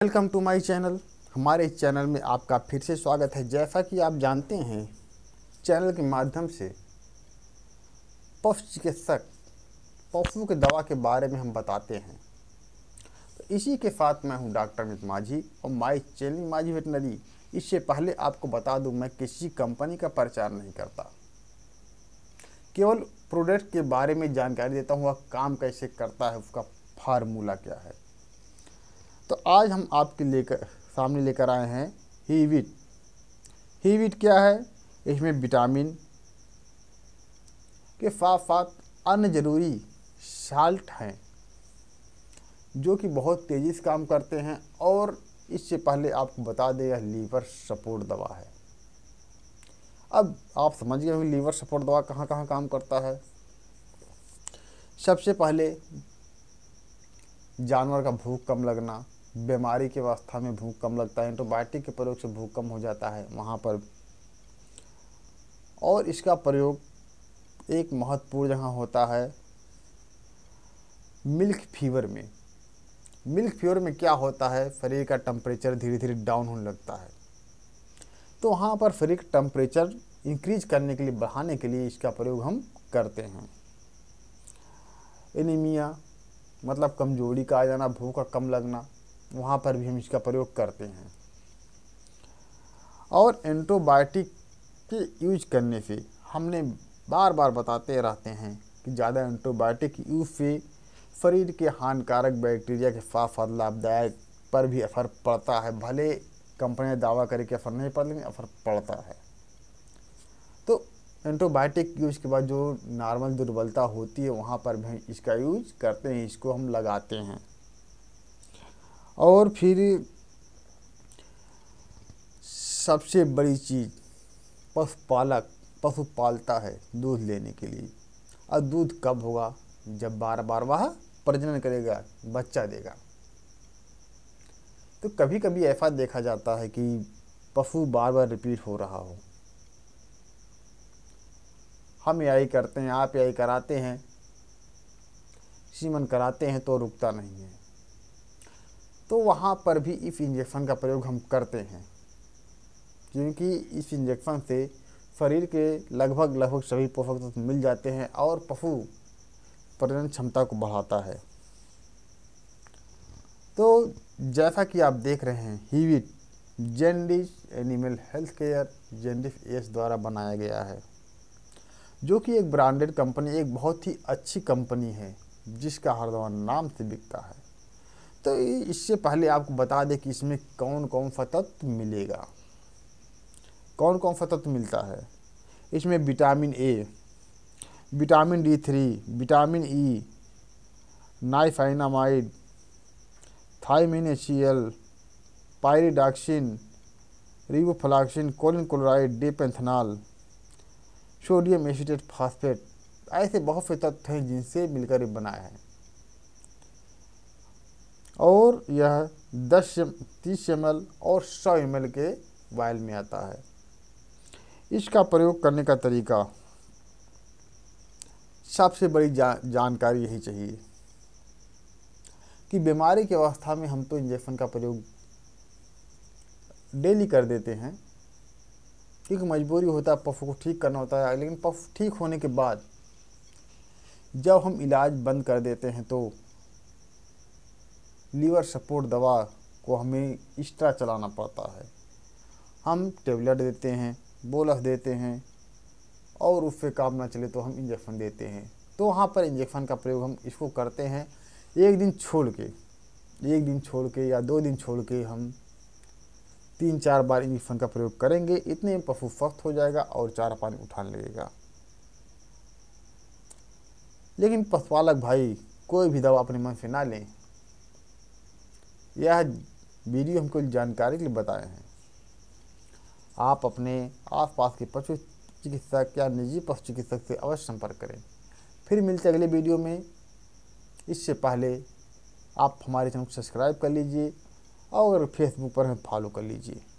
Welcome to my channel. हमारे इस channel में आपका फिर से स्वागत है। जैसा कि आप जानते हैं, चैनल के माध्यम से पशु चिकित्सक पशुओं की दवा के बारे में हम बताते हैं। तो इसी के साथ मैं हूं डॉक्टर अमित माझी और माय चैनल माझी वेटनरी। इससे पहले आपको बता दूं, मैं किसी कंपनी का प्रचार नहीं करता, केवल प्रोडक्ट के बारे में जानकारी देता हूँ, वह काम कैसे करता है, उसका फार्मूला क्या है। तो आज हम आपके सामने लेकर आए हैं हीविट। हीविट क्या है? इसमें विटामिन के साथ साथ अन्य जरूरी साल्ट हैं जो कि बहुत तेज़ी से काम करते हैं। और इससे पहले आपको बता दें, यह लीवर सपोर्ट दवा है। अब आप समझ गए होंगे लीवर सपोर्ट दवा कहाँ कहाँ काम करता है। सबसे पहले जानवर का भूख कम लगना, बीमारी की अवस्था में भूख कम लगता है, एंटीबायोटिक के प्रयोग से भूख कम हो जाता है वहाँ पर। और इसका प्रयोग एक महत्वपूर्ण जगह होता है मिल्क फीवर में। मिल्क फीवर में क्या होता है, शरीर का टेम्परेचर धीरे धीरे डाउन होने लगता है। तो वहाँ पर शरीर का टेम्परेचर इंक्रीज करने के लिए, बढ़ाने के लिए इसका प्रयोग हम करते हैं। एनीमिया मतलब कमजोरी का आ जाना, भूख का कम लगना, वहाँ पर भी हम इसका प्रयोग करते हैं। और एंटीबायोटिक के यूज करने से हमने बार बार बताते रहते हैं कि ज़्यादा एंटीबायोटिक यूज से शरीर के हानिकारक बैक्टीरिया के साथ साथ लाभदायक पर भी असर पड़ता है। भले कंपनियां दावा करें कि असर नहीं पड़ता, लेकिन असर पड़ता है। तो एंटीबायोटिक यूज के बाद जो नॉर्मल दुर्बलता होती है, वहाँ पर भी इसका यूज करते हैं, इसको हम लगाते हैं। और फिर सबसे बड़ी चीज़, पशु पालता है दूध लेने के लिए। और दूध कब होगा? जब बार बार वह प्रजनन करेगा, बच्चा देगा। तो कभी कभी ऐसा देखा जाता है कि पशु बार बार रिपीट हो रहा हो। हम यही करते हैं, आप यही कराते हैं, सीमन कराते हैं तो रुकता नहीं है। तो वहाँ पर भी इस इंजेक्शन का प्रयोग हम करते हैं, क्योंकि इस इंजेक्शन से शरीर के लगभग सभी पोषक तत्व मिल जाते हैं और पशु प्रजनन क्षमता को बढ़ाता है। तो जैसा कि आप देख रहे हैं, हीविट जेंडिस एनिमल हेल्थ केयर जेंडिस एस द्वारा बनाया गया है, जो कि एक ब्रांडेड कंपनी, एक बहुत ही अच्छी कंपनी है जिसका हर दवा नाम से बिकता है। तो इससे पहले आपको बता दें कि इसमें कौन कौन सा तत्व मिलेगा, कौन कौन सा तत्व मिलता है। इसमें vitamin A, vitamin D3, vitamin E, नाइफाइनामाइड, thiamine HCl, pyridoxine, riboflavin, choline chloride, dexpanthenol, sodium acetate phosphate, ऐसे बहुत से तत्व हैं जिनसे मिलकर ये बना है। और यह 30 ml और 100 ml के वायल में आता है। इसका प्रयोग करने का तरीका, सबसे बड़ी जानकारी यही चाहिए कि बीमारी की अवस्था में हम तो इंजेक्शन का प्रयोग डेली कर देते हैं, क्योंकि मजबूरी होता है, पशु को ठीक करना होता है। लेकिन पशु ठीक होने के बाद जब हम इलाज बंद कर देते हैं, तो लीवर सपोर्ट दवा को हमें एक्स्ट्रा चलाना पड़ता है। हम टेबलेट देते हैं, बोलस देते हैं, और उससे काम ना चले तो हम इंजेक्शन देते हैं। तो वहाँ पर इंजेक्शन का प्रयोग हम इसको करते हैं एक दिन छोड़ के या 2 दिन छोड़ के हम 3-4 बार इंजेक्शन का प्रयोग करेंगे। इतने में पशु स्वस्थ हो जाएगा और चारा पानी उठाने लगेगा। लेकिन पशुपालक भाई कोई भी दवा अपने मन से ना लें। यह वीडियो हमको जानकारी के लिए बताए हैं। आप अपने आसपास के पशु चिकित्सक या निजी पशु चिकित्सक से अवश्य संपर्क करें। फिर मिलते अगले वीडियो में। इससे पहले आप हमारे चैनल को सब्सक्राइब कर लीजिए और फेसबुक पर हमें फॉलो कर लीजिए।